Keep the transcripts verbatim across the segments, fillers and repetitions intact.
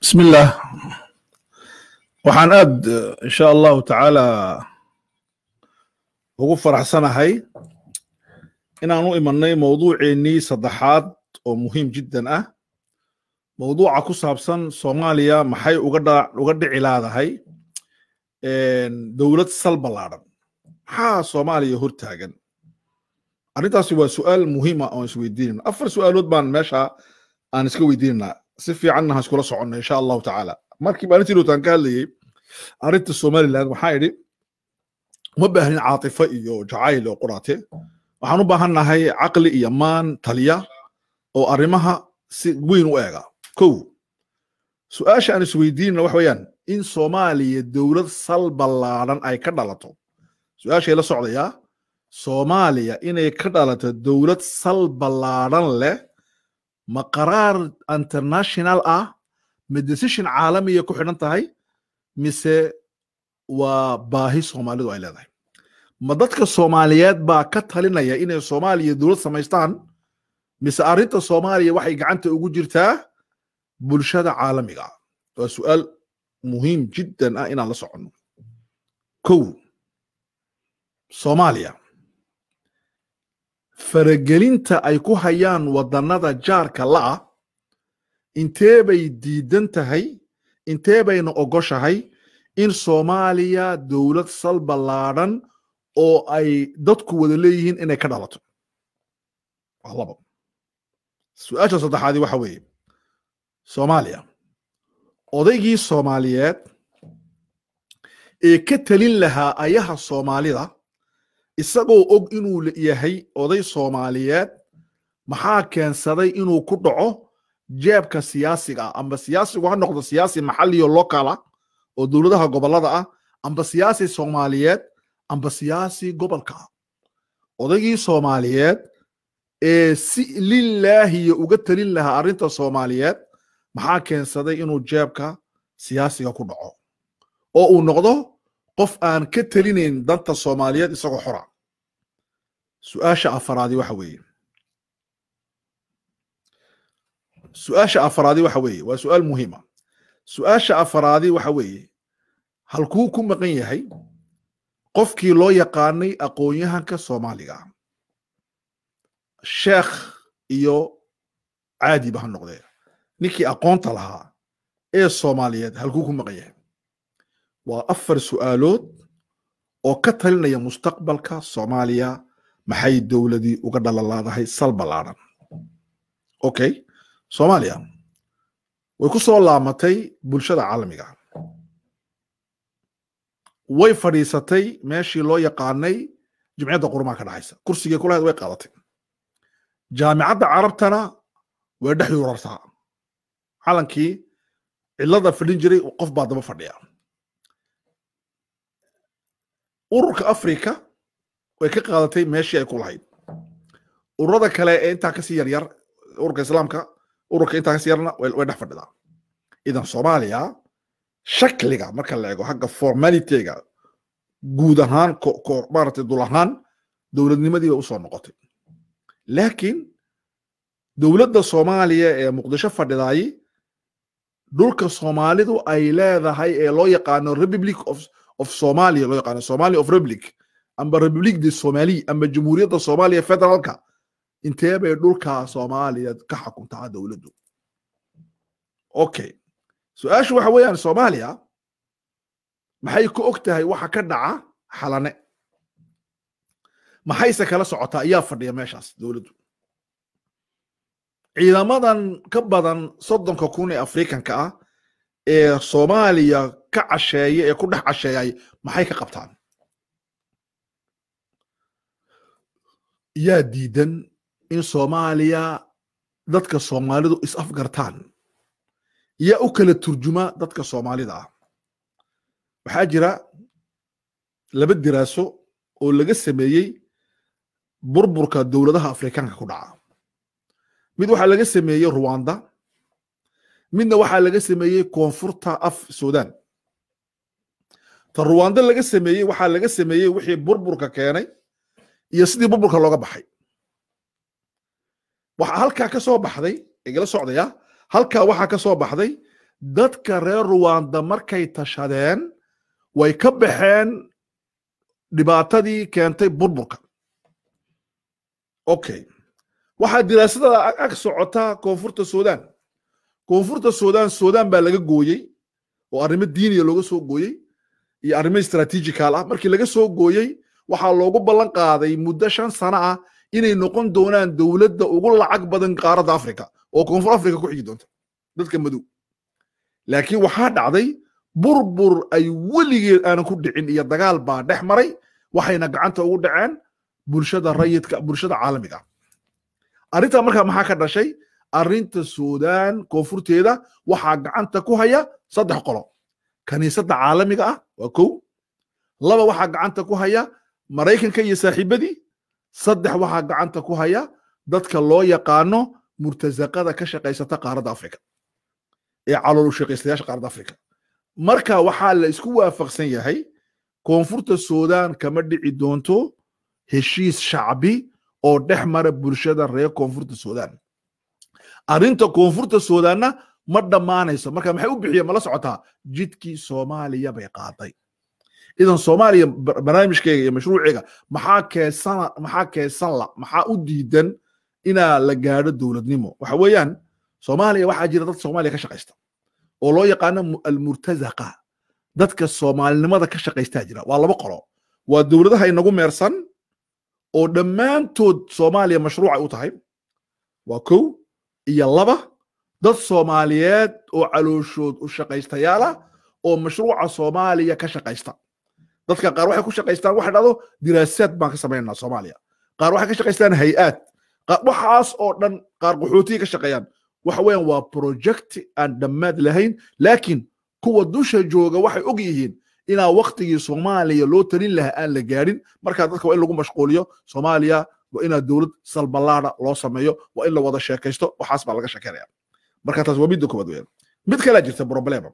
بسم الله. waxaan aad insha allahu tacaala ugu faraxsanahay inaan u imanay mowduuceennii saddexaad oo muhiim jiddan ah. mowduuca ku saabsan Soomaaliya maxay uga uga dhici laadahay dowlad sal ballaadhan, maxaa Soomaaliya hortaagan? arrintaasi waa su'aal muhiim ah oo isweydiinayno. afar su'aalood baan meesha aan iska weydiinaynaa, si fiicanna ha iskula soconno insha allahu tacaala. markii maalintii dhowtaan ka hadlayay arrinta Somaliland waxaa idhi uma baahnin caatifo iyo jacayl oo quraate, waxaan u baahannahay caqli iyo maan taliya oo arrimaha si weyn u eega. kow, su-aasha aan isweydiinayna wax weeyaan in Soomaaliya dowlad sal ballaadhan ay ka dhalato. su-aashay la socdayaa Soomaaliya inay ka dhalato dowlad sal ballaadhan leh ma qaraar international ah, ma decision caalamiya ku xidhan tahay, mise waa baahi Soomaalidu ay leedahay? ma dadka Soomaaliyeed baa ka talinaya inay Soomaaliya dowlad samaystaan, mise arrinta Soomaaliya waxay gacanta ugu jirtaa bulshada caalamiga ah? waa su'aal muhiim jiddan ah inaan la soconno. kow, Soomaaliya faragelinta ay ku hayaan wadannada jaarka la'ah intee bay diidan tahay, intee bayna ogoshahay in Soomaaliya dowlad sal ballaadhan oo ay dadku wada leeyihiin inay ka dhalato? waa labo. su-aasha saddexaadi waxa weeye Soomaaliya odaygii Soomaaliyeed ee ka talin lahaa ayaha Soomaalida isagoo og inuu yahay oday Soomaaliyeed, maxaa keensaday inuu ku dhaco jeebka siyaasiga ah? amba siyaasigu ha noqdo siyaasi maxalli oo local ah oo dowladaha gobollada ah, amba siyaasi Soomaaliyeed, amba siyaasi gobolka ah. odaygii Soomaaliyeed ee si lilaahiya uga talin lahaa arrinta Soomaaliyeed, maxaa keensaday inuu jeebka siyaasiga ku dhaco oo uu noqdo qof aan ka talinayn danta Soomaaliyeed isagoo xora? su-aasha afaraadi waxa weeye su-aasha afaraadi waxa weeye waa su'aal muhiima. su-aasha afaraadi waxa weeye halkuu ku maqan yahay qofkii loo yaqaanay aqoon-yahanka Soomaaliga, sheekh iyo caadiba ha noqdee, ninkii aqoonta lahaa ee Soomaaliyeed halkuu ku maqan yahay? waa afar su'aalood oo ka talinaya mustaqbalka Soomaaliya maxay dowladii uga dhalalaadahay sal ballaadhan. okay, Soomaaliya way ku soo laamatay bulshada caalamiga, way fadhiisatay meeshii loo yaqaanay jimciyadda qurumaha ka dhaxaysa, kursigii kulahayd way qaadatay. jaamicadda carabtana way dhex yurartaa, calankii cidlada fadhin jiray qof baa daba fadhiya. ururka Afrika way ka qaadatay meeshii ay ku lahayd. ururada kale ee intaa kasii yaryar, ururka Islaamka, ururka intaa kasii yarna way dhex fadhidaa. idan Soomaaliya shakliga marka la eego xagga formalityga guud ahaan maaragtay dul ahaan dowladnimadii bay u soo noqotay. laakiin dowladda Soomaaliya ee Muqdisho fadhidaay dhulka Soomaalidu ay leedahay ee loo yaqaano Republic of of Somalia, loo yaqaano Somalia of Republic, amba Republique de Somalie, amba Jamhuuriyadda Soomaaliya federaalka, intee bay dhulka Soomaaliya ka xukuntaa dowladdu? okay, su-aashu waxa weeyaan Soomaaliya maxay ku og tahay waxa ka dhaca Xalane? maxayse kala socotaa? ayaa fadhiya meeshaas dowladdu. ciidamadan ka badan soddonka kun ee Afrikanka ah ee Soomaaliya ka casheeya ee ku dhex casheeyay maxay ka qabtaan? yaa diidan in Soomaaliya dadka Soomaalidu is afgartaan? yaa u kala turjuma dadka Soomaalida ah? waxaa jira laba diraaso oo laga sameeyey burburka dowladaha Afrikaanka ku dhaca. mid waxaa laga sameeyey Rwanda, midna waxaa laga sameeyey koonfurta af Sudan. ta Rwanda laga sameeyey waxaa laga sameeyey wixii burburka keenay iyo sidii burburka looga baxay. waxaa halkaa ka soo baxday igala socdaya halkaa waxaa ka soo baxday dadka reer ruwanda markay tashadeen way ka baxeen dhibaatadii keentay burburka. okay waxaa diraasada ag socotaa koonfurta suudaan. koonfurta suudaan suudaan baa laga gooyey oo arrimo diiniya looga soo gooyey iyo arrimo istaraatiijikaal ah. markii laga soo gooyey waxaa loogu ballan qaaday muddo shan sano ah inay noqon doonaan dowladda ugu lacag badan qaaradda afrika oo koonfur afrika ku xigi doonta dadka madow. laakiin waxaa dhacday burbur ay weligeed aanan ku dhicin iyo dagaal baa dhex maray, waxayna gacanta ugu dhaceen bulshada rayidka, bulshada caalamiga ah. arrintaa markaa maxaa ka dhashay? arrinta suudaan koonfurteeda waxaa gacanta ku haya saddex qolo. kaniisadda caalamiga ah waa kow. laba waxaa gacanta ku haya maraykanka iyo saaxiibadii. saddex waxaa gacanta ku haya dadka loo yaqaano murtasaqada ka shaqaysata qaaradda afrika ee calool u shaqaystayaasha qaaradda afrika. marka waxaa la isku waafaqsan yahay koonfurta suudaan kama dhici doonto heshiis shacbi oo dhex mara bulshada reer koonfurta suudaan. arrinta koonfurta suudaanna ma dhammaanayso. marka maxay u bixiyeen mala socotaa? jidkii soomaaliya bay qaaday. idan soomaaliya barnaamijkeega iyo mashruuceega maxaa keesan maxaa keesan la maxaa u diidan inaa la gaadho dowladnimo? waxa weeyaan soomaaliya waxaa jira dad soomaaliya ka shaqaysta oo loo yaqaano almurtazaqa. dadka soomaalinimada ka shaqaystaa jira waa laba qolo. waa dowladaha inagu meersan oo dhammaantood soomaaliya mashruucay u tahay, waa kow. iyo laba, dad soomaaliyeed oo calooshood u shaqaystayaal ah oo mashruuca soomaaliya ka shaqaysta. dadka qaar waxay ku shaqaystaan waxa dhado diraasaad baan ka samaynaa soomaaliya, qaar waxay ka shaqaystaan hay-aad, waxaas oo dhan qaar qaxootiga ka shaqeeyaan. waxa weeyaan waa project aan dhammaad lahayn, laakiin kuwa dusha jooga waxay og yihiin inaa waqtigii soomaaliya loo talin lahaa aan la gaadhin. markaa dadka waa in lagu mashquuliyo soomaaliya, waa inaa dowlad salbalaada loo sameeyo, waa in la wada sheekaysto, waxaas baa laga sheekeynaya. marka taas waa midda koowaad weeyaan. mid kalaa jirta problema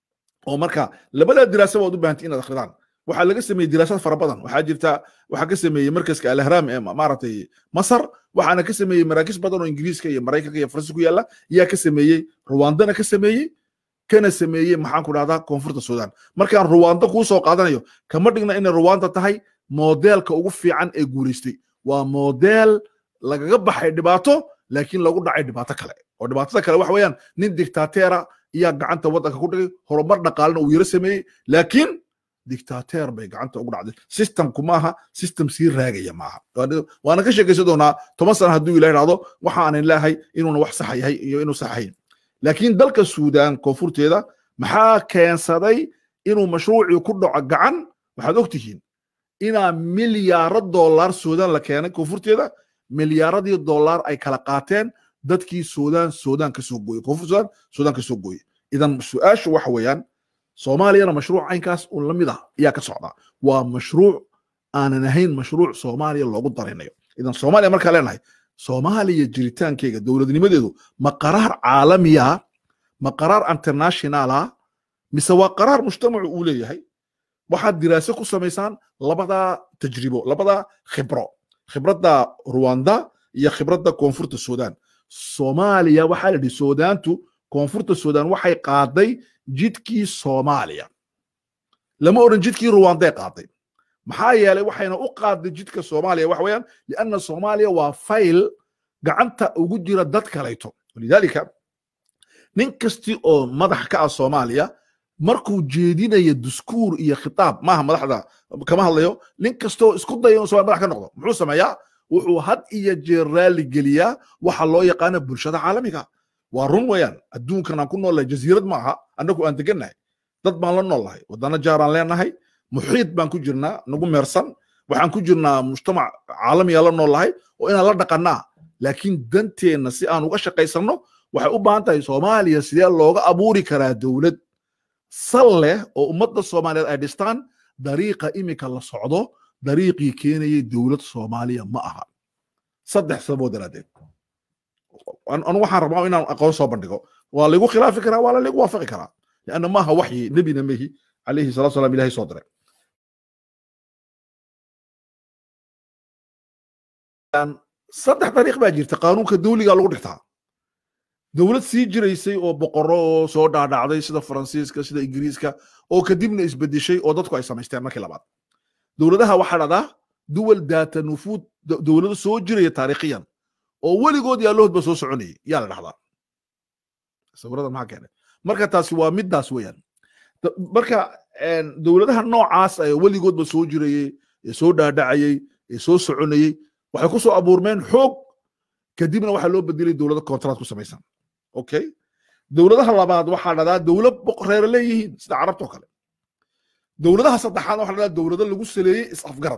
oo marka labada diraasa waad u baahantay inaad akhridaan. waxaa laga sameeyey diraasaad fara badan. waxaa jirta waxaa ka sameeyey markaska alahraam ee maaragtay masar, waxaana ka sameeyey maraakiis badan oo ingiriiska iyo maraykanka iyo faransiiska ku yaalla, yaa ka sameeyey ruwandana ka sameeyey, kana sameeyey maxaan ku dhahdaa koonfurta suudaan. markaan ruwanda kuu soo qaadanayo kama dhigna inay ruwanda tahay moodeelka ugu fiican ee guulaystay. waa moodeel lagaga baxay dhibaato laakiin lagu dhacay dhibaato kale. oo dhibaatada kale waxa weeyaan nin dictateera iyaa gacanta waddanka ku dhigay, horumar dhaqaalena uu yaro sameeyey, laakiin dictateer bay gacanta ugu dhacday. systemku maaha system sii raagaya maaha. waana ka sheekaysan doonaa toban sana hadduu ilaah dhahdo waxa aanan leeyahay inuuna wax sax yahay iyo inuu sax ahayn. laakiin dalka suudaan koonfurteeda maxaa keensaday inuu mashruucii ku dhaco gacan? waxaad ogtihiin inaa milyaaro dollar suudaan la keenay koonfurteeda, milyaaradii dollar ay kala qaateen dadkii suudaan suudaan ka soo gooyey, koonfur suudaan suudaan ka soo gooyey. idan su-aashu waxa weeyaan soomaaliyana mashruuc caynkaas un la mid ah ayaa ka socda. waa mashruuc aanan ahayn mashruuc soomaaliya loogu daraynayo. idan soomaaliya markaa leenahay soomaaliya jiritaankeyga dowladnimadeedu ma qaraar caalamiya, ma qaraar internationala, mise waa qaraar mujtamacu uu leeyahay? waxaad diraaso ku samaysaan labadaa tajribo, labadaa khibro, khibradda ruwanda iyo khibradda koonfurta suudaan. soomaaliya waxaa la yidhi suudaantu koonfurta suudaan waxay qaaday jidkii soomaaliya, lama oran jidkii ruwanday qaaday. maxaa yeelay waxayna u qaaday jidka soomaaliya waxa weeyaan lianna soomaaliya waa fayl gacanta ugu jira dad kalayto. walidaalika nin kasti oo madax ka ah soomaaliya markuu jeedinayo diskuur iyo khitaab, maaha madaxda kama hadlayo, nin kastoo isku dayo inuu soomaaliya madax ka noqdo muxuu sameeyaa? wuxuu had iyo jeer raali geliyaa waxa loo yaqaano bulshada caalamiga. waa run weeyaan, adduunkan aan ku noolnahay jasiirad maaha, annagu aan degannahay, dad baan la noolnahay, wadana jaaraan leenahay, muxiid baan ku jirnaa nagu meersan, waxaan ku jirnaa mujtamac caalamiya la noolnahay oo inaan la dhaqannaa. laakiin danteenna si aan uga shaqaysanno waxay u baahan tahay soomaaliya sidee looga abuuri karaa dowlad sal leh oo ummadda soomaaliyeed ay dhistaan. dariiqa imika la socdo dariiqii keenayay dowlad soomaaliya ma aha. saddex sababood daraadeed anu waxaan rabaa inaan aqoon soo bandhigo. waa lagu khilaafi karaa, waa lagu waafaqi karaa, lianna maaha waxyi nebina mehi calayhi salatu wasalaam ilaahay soo diray. saddex dariiq baa jirta qaanuunka dawliga lagu dhigtaa. dowlad sii jiraysay oo boqorro oo soo dhaadhacday sida faransiiska sida ingiriiska oo kadibna isbedeshay oo dadku ay samaysteen markii labaad dowladaha waxaa dhahdaa duwal daata nufuud dowlado soo jiraya taariikhiyan oo weligood yaallohodba soo soconayay yaa la dhahdaa sawirada maxaa keenay marka taasi waa middaas weeyaan marka dowladaha noocaas ay weligoodba soo jirayay ee soo dhaadhacayay ee soo soconayay waxay ku soo abuurmeen xoog kadibna waxaa loo bedelay dowlado kontraad ku samaysan okay dowladaha labaad waxaa dhahdaa dowlad reere leeyihiin sida carabtoo kale dowladaha saddexaad waxaa dhahdaa dowlado lagu saleeyey is-afgarad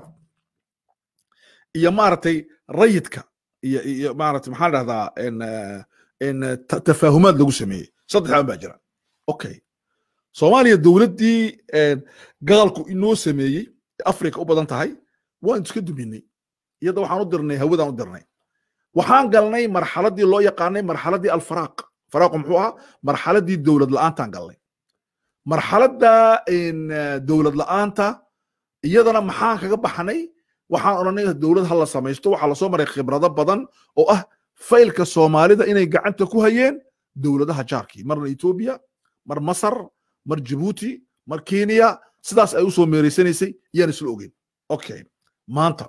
iyo maaragtay rayidka iyo iyo maaragtay maxaa dhahdaa in tafaahumaad lagu sameeyey saddexdan baa jira okay soomaaliya dowladdii gadalku inoo sameeyey afrika u badan tahay waan iska duminay iyada waxaan u dirnay hawadaan u dirnay waxaan galnay marxaladii loo yaqaanay marxaladii alfaraaq faraaqu muxuu ahaa marxaladii dowlad la'aantaan galnay marxaladda dowlad la'aanta iyadana maxaan kaga baxnay waxaan odhanay dowlad ha la samaysto waxaa lasoo maray khibrado badan oo ah faylka soomaalida inay gacanta ku hayeen dowladaha jaarkii marna etoobiya mar masar mar jabuuti mar kenya sidaas ay u soo meereysanaysay yaan isla ogeyn okay maanta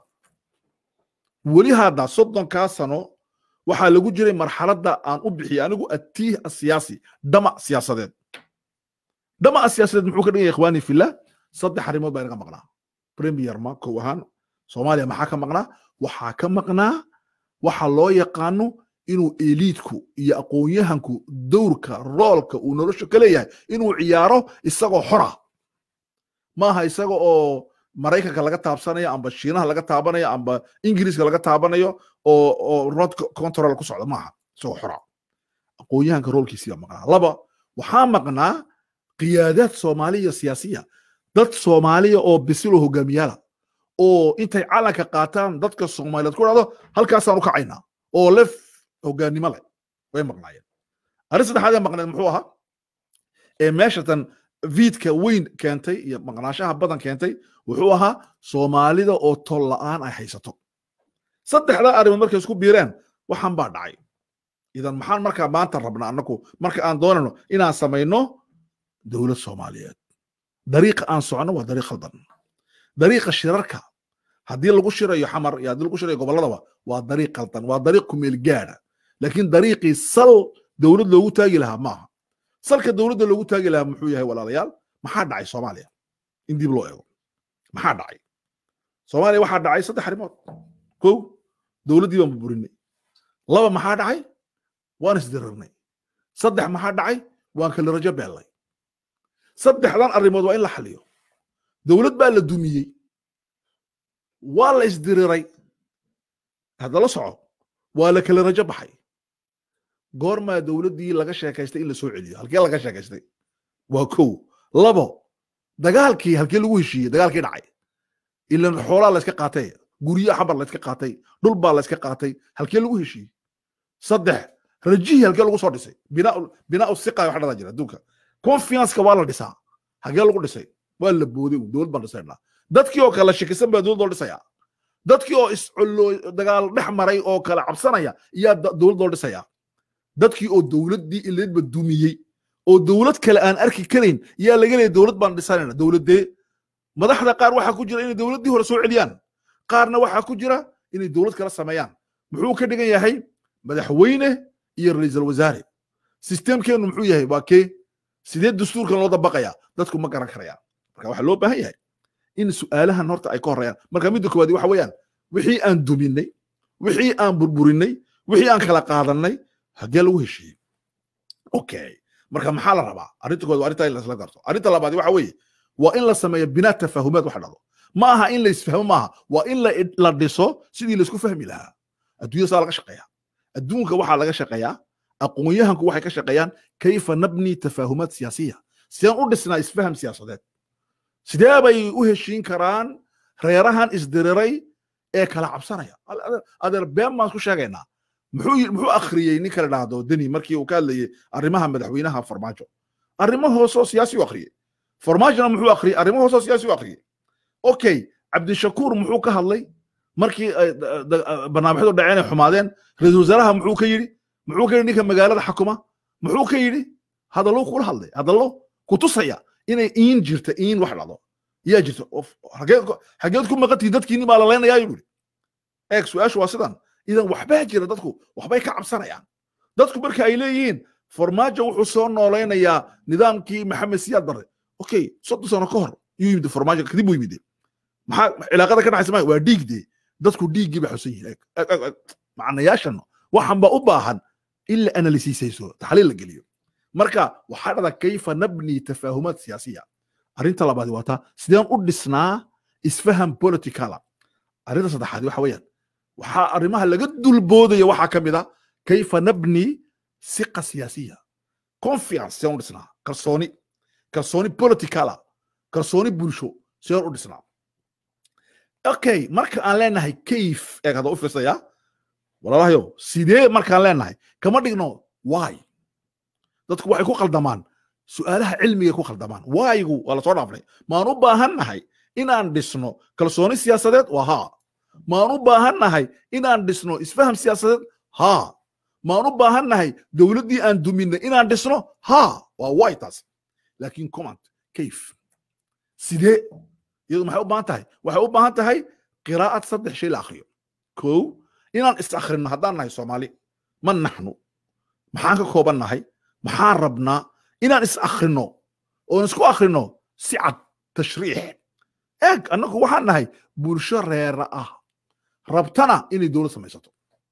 weli hadda soddonkaa sano waxaa lagu jiray marxaladda aan u bixiyay anigu atiih asiyaasi dhamac siyaasadeed dhamaca siyaasadeed muxuu ka dhigaya ikhwaani fillah saddex arrimood baa inaga maqnaa premier ma kow ahaan soomaaliya maxaa ka maqnaa waxaa ka maqnaa waxa loo yaqaano inuu eliidku iyo aqoon-yahanku dowrka roolka uu nolosha ka leeyahay inuu ciyaaro isagoo xora maaha isaga oo maraykanka laga taabsanayo amba shiinaha laga taabanayo amba ingiriiska laga taabanayo oo oo rod control ku socda maaha isagoo xora aqoon-yahanka roolkiisiya maqnaa laba waxaa maqnaa qiyaadaad soomaaliya siyaasiya dad soomaaliya oo bisilo hogaamiyaala oo intay calanka qaataan dadka soomaaliyeed ku dhahdo halkaasaan u kacaynaa oo lef hogaannimo leh way maqnaayeen arrin saddexaad ee maqneed muxuu ahaa ee meeshatan viidka weyn keentay iyo maqnaashaha badan keentay wuxuu ahaa soomaalida oo tol la'aan ay haysato saddexdaa arrimood markay isku biireen waxaan baa dhacay idan maxaan markaa maanta rabnaa annagu marka aan doonayno inaan samayno dowlad soomaaliyeed dariiqa aan socono waa dariiq khaldan dariiqa shirarka haddii lagu shirayo xamar iyo haddii lagu shirayo gobolladaba waa dariiq khaldan waa dariiq kumeel gaadha laakiin dariiqii sal dowlad loogu taagi lahaa maaha salka dowladda loogu taagi lahaa muxuu yahay walaalayaal maxaa dhacay soomaaliya in dib loo eego maxaa dhacay soomaaliya waxaa dhacay saddex arrimood kow dowladdii baan burburinay laba maxaa dhacay waan isdirirnay saddex maxaa dhacay waan kala rajo beellay saddexdan arrimood waa in la xaliyo dowlad baa la dumiyey waa la isdiriray hadda la soco waa la kala rajo baxay goormaa dowladdii laga sheekaystay in la soo celiyo halkee laga sheekaystay waa kow labo dagaalkii halkee lagu heshiiyey dagaalkii dhacay ilan xoolaa la iska qaatay guryo xabar la iska qaatay dhul baa la iska qaatay halkee lagu heshiiyey saddex rajihii halkee lagu soo dhisay binaa siqa waxa dhada jira adduunka confianceka waa la dhisaa halkee lagu dhisay waa la booday dowlad baan dhisaynaa dadkii oo kala shakisan baa dowlad loo dhisayaa dadkii oo iscullo dagaal dhex maray oo kala cabsanaya iyaa dowlad loo dhisayaa dadkii oo dowladdii ileedba dumiyey oo dowlad kale aan arki karayn yaa laga leeyahay dowlad baan dhisanayna dowladdee madaxda qaar waxaa ku jira inay dowladdii hore soo celiyaan qaarna waxaa ku jira inay dowlad kala sameeyaan muxuu ka dhigan yahay madaxweyne iyo ra'iisul wasaare sistemkeenu muxuu yahay waa kee sidee dastuurkan loo dabaqayaa dadku ma garan karayaan marka waxaa loo baahan yahay in su'aalahan horta ay ka horreeyaan marka midda koowaad waxa weeyaan wixii aan duminay wixii aan burburinay wixii aan kala qaadannay haddee lagu heshiiyey okay marka maxaa la rabaa arrinta koowaad waa arrinta in laisla garto arrinta labaad waxa weeye waa in la sameeyo binaa tafaahumaad waxa dhado ma aha in la isfahmo maaha waa in la dhiso sidii laisku fahmi lahaa adduunyada saa laga shaqeeyaa adduunka waxaa laga shaqeeyaa aqoon-yahanku waxay ka shaqeeyaan kayfa nabni tafaahumaad siyaasiya sideen u dhisnaa isfaham siyaasadeed sidee bay u heshiin karaan reerahan isdiriray ee kala cabsanaya adeer been baan isku sheegaynaa muxuu muxuu akhriyey nin kale dhahdo deni markii uu ka hadlayay arrimaha madaxweynaha farmaajo arrimo hoosoo siyaasi u akhriyey farmaajona muxuu akhriyey arrimo hoosoo siyaasi u akhriyey okay cabdishakuur muxuu ka hadlay markii barnaamijyadu dhaceen ay xumaadeen ra-iisul wasaaraha muxuu ka yidhi muxuu ka yidhi ninka magaalada xakuma muxuu ka yidhi hadallo kula hadlay hadallo ku tusaya inay iin jirta iin wax dhacdo yaa jirta xageed ku maqantii dadkiini baa la leenayaa yidhi eeg su-aashu waa sidan idan waxbaa jira dadku waxbay ka cabsanayaan dadku marka ay leeyihiin farmaajo wuxuu soo noolaynayaa nidaamkii maxamed siyaad barre okay soddon sano ka hor yuu yimid farmaajo kadib uu yimid maxaa cilaaqada ka dhaxaysa waa dhiigdee dadku dhiiggii ba xusan yihiin macnayaashan waxaan ba u baahan ila analysiisayso taxliil la geliyo marka waxaa dhada kayfa nabni tafaahumaad siyaasiya arrinta labaad waa taa sideen u dhisnaa isfaham politicala arrinta saddexaad waxa weeyaan waxaa arrimaha laga dulboodaya waxaa ka mid ah kayfa nabni siqa siyaasiya confiance sideen u dhisnaa kalsooni kalsooni politicala kalsooni bulsho sideen u dhisnaa okay marka aan leenahay kayf ee hada u fiirsaya walaalahayo sidee markaan leenahay kama dhigno why dadku waxay ku qaldamaan su'aalaha cilmiga ku qaldamaan why-gu waa la soo dhaafnay maan u baahannahay inaan dhisno kalsooni siyaasadeed waa haa maan u baahannahay inaan dhisno isfaham siyaasadeed haa maan u baahannahay dowladdii aan duminay inaan dhisno haa waa why taas laakiin command kayf sidee iyadu maxay u baahan tahay waxay u baahan tahay qiraa'ad saddex shay la akhriyo kow inaan is akhrino haddaan nahay soomaali ma naxnu maxaan ka kooban nahay maxaan rabnaa inaan is akhrino oon isku akhrino si cad tashriix eeg annagu waxaan nahay bulsho reera ah rabtana inay dowlad samaysato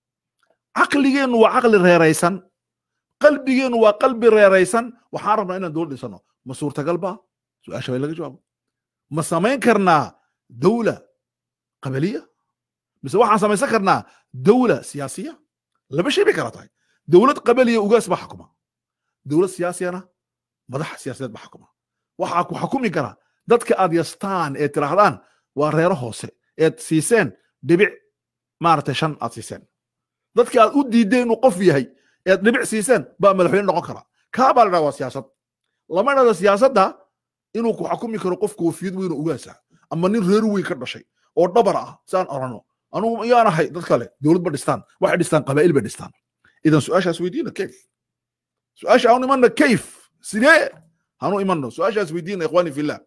caqligeennu waa caqli reeraysan qalbigeennu waa qalbi reeraysan waxaan rabnaa inaan dowlad dhisano ma suurtagal ba su-aasha bay laga jawaabo ma samayn karnaa dowla qabaliya mise waxaan samaysan karnaa dowla siyaasiya laba shay bay kala tahay dowlad qabaliya ugaas baa xukuma dowlad siyaasiyana madaxa siyaasadeed baa xukuma waxaa ku xukumi kara dadka aad yastaan ee tiraahdaan waa reero hoose eed siiseen dhibic maaragtay shan aad siiseen dadka aad u diideen inuu qof yahay eed dhibic siiseen baa madaxweyne noqon kara kaa baa la dhaha waa siyaasad lama dhahdo siyaasadda inuu ku xukumi karo qof koofiyad weyn oo ugaasa ama nin reer weyn ka dhashay oo dhabar ah saan orano anugu yaan ahay dad kale dowlad ba dhistaan waxay dhistaan qabaa'il bay dhistaan idan su-aashaas weydiina kayf su-aasha aanu imanna kayf sidee hanu imanno su-aashaas weydiina ikhwaani fillah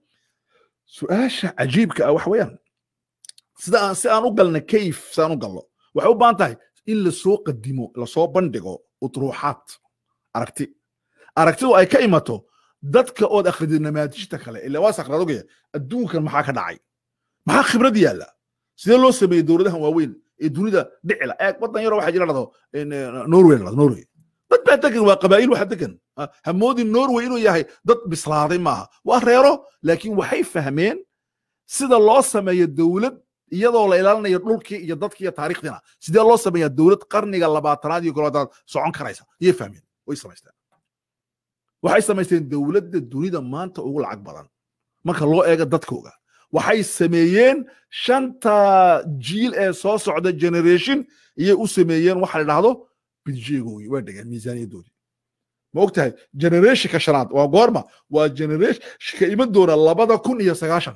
su-aasha cajiibka ah waxa weeyaan sida aan si aan u galna kayf si aan u galno waxay u baahan tahay in lasoo qadimo lasoo bandhigo utruuxaad aragti aragtidu ay ka imato dadka ood akhriday namaadijta kale ilaa waa sakrad ogaya adduunkan maxaa ka dhacay maxaa khibrad yaalla sidee loo sameeyey dowladahan waaweyn ee dunida dhicila eeg waddan yaroo waxaa jira dhado norway dhado norway dad baa degan waa qabaa'il waxa degan hamoodin norway inuu yahay dad bislaaday maaha waa reero laakiin waxay fahmeen sida loo sameeyo dowlad iyadoo la ilaalinayo dhulkii iyo dadkii iyo taariikhdina sidee loo sameeyaa dowlad qarniga labaatanaad iyo kolodaad socon karaysa iyay fahmeen way samaysteen waxay samaysteen dowladda dunida maanta ugu lacag badan marka loo eego dadkooga waxay sameeyeen shanta jiil ee soo socda generation iyay u sameeyeen waxa la dhahdo budgegoogii way dhigeen miisaaniyaddoodii ma og tahay generationka shanaad waa goorma waa generationka iman doona labada kun iyo sagaashan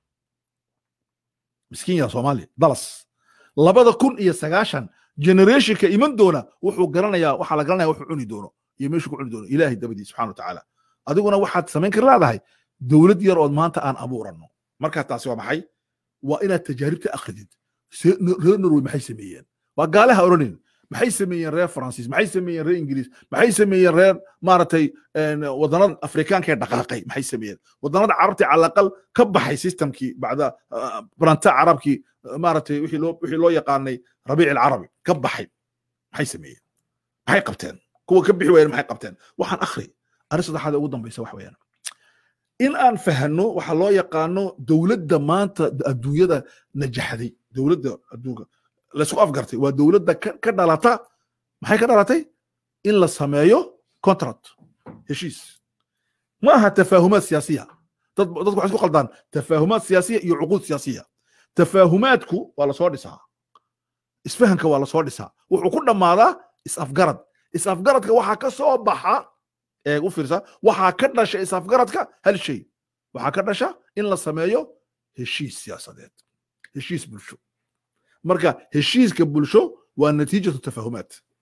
miskiin yaa soomaaliya dalas labada kun iyo sagaashan generationka iman doona wuxuu garanayaa waxaa la garanaya wuxuu cuni doono iyo meeshuu ku cuni doono ilaahay dabadii subxana wa tacaala adiguna waxaad samayn kar leedahay dowlad yar ood maanta aan abuuranno markaa taasi waa maxay waa inaad tajaaribta akhridid reer norway maxay sameeyeen waa gaalaha odhanin maxay sameeyeen reer faransiis maxay sameeyeen reer ingiriis maxay sameeyeen reer maaragtay waddanada afrikaanka ee dhaqaaqay maxay sameeyeen waddanada carabta calaqal ka baxay systemkii bacda baranta carabkii maaragtay wixii loo wixii loo yaqaanay rabiic alcarabi ka baxay maxay sameeyeen maxay qabteen kuwa ka bixi waayeen maxay qabteen waxaan akhri arrin saddexaad ugu dambaysa wax weeyaan in aan fahanno waxa loo yaqaano dowladda maanta adduunyada najaxday dowladda adduunka laisku afgartay waa dowladda ka dhalata maxay ka dhalatay in la sameeyo contract heshiis ma aha tafaahumaad siyaasiya dad dadku waxay isku qaldaan tafaahumaad siyaasiya iyo cuquud siyaasiya tafaahumaadku waa la soo dhisaa isfahanka waa la soo dhisaa wuxuu ku dhammaadaa is-afgarad is-afgaradka waxaa ka soo baxa eeg u fiirsa waxaa ka dhasha is-afgaradka hal shay waxaa ka dhasha in la sameeyo heshiis siyaasadeed heshiis bulsho marka heshiiska bulsho waa natiijatu tafaahumaad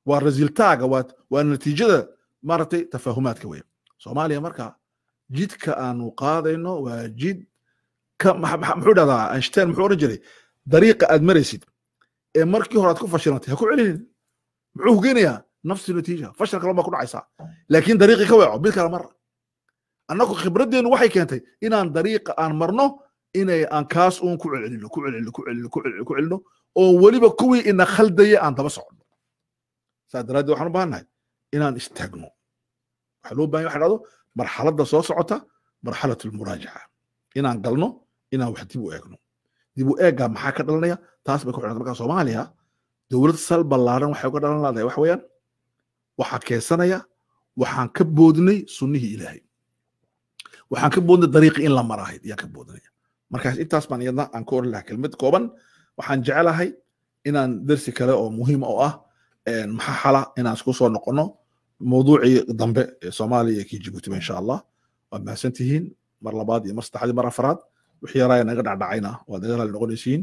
waa resultaaga waa waa natiijada maaragtay tafahumaadka weeye soomaaliya marka jidka aanu qaadayno waa jid ka muxuu dhahdaa einstein muxuu oran jiray dariiqa aad maraysid ee markii hore aad ku fashilantay ha ku celinin muxuu hogeynayaa nafsi natiija fashilka lama ku dhacaysaa laakiin dariiqii ka weeco mid kale mar annagu khibraddeenu waxay keentay inaan dariiqa aan marno inay aan kaas uun ku celcelino ku celcelino ku celcelino ku celcelino ku celcelino oo weliba kuwii ina khaldaya aan daba socono saa daraaddeed waxaan u baahannahay inaan istaagno waxaa loo baahan waxa dhahdo marxaladda soo socota marxalatu lmuraajaca inaan galno inaan wax dib u eegno dib u eeggaa maxaa ka dhalanaya taas bay ku xidhanta marka soomaaliya dowlad sal ballaaran waxay uga dhalan laadahay waxa weeyaan waxaa keensanaya waxaan ka boodnay sunnihii ilaahay waxaan ka boodnay dariiqii in la marahayd ayaan ka boodnaya markaas intaas baan iyadna aan ka oran lahaa kelmad kooban waxaan jecelahay inaan dersi kale oo muhiim oo ah maxaa xala inaan isku soo noqono mawduucii dambe ee soomaaliya iyo kii jibuutiba insha allah waad mahadsan tihiin mar labaad iyo mar saddexaad mar afaraad wixii yaraa naga dhacdhacayna waad naga raali noqonaysiin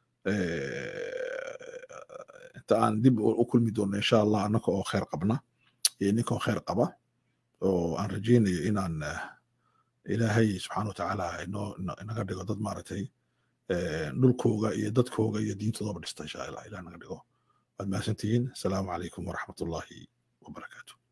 inta aan dib u kulmi doono insha allah annaka oo khayr qabna iyo ninka oo khayr qaba oo aan rajaynayo inaan ilaahay subxaana watacaala inoo inaga dhigo dad maaragtay dhulkooga iyo dadkooga iyo diintoodaba dhista insha allah ilaah naga dhigo waad mahadsan tihiin asalaamu calaykum waraxmat ullaahi wabarakaatu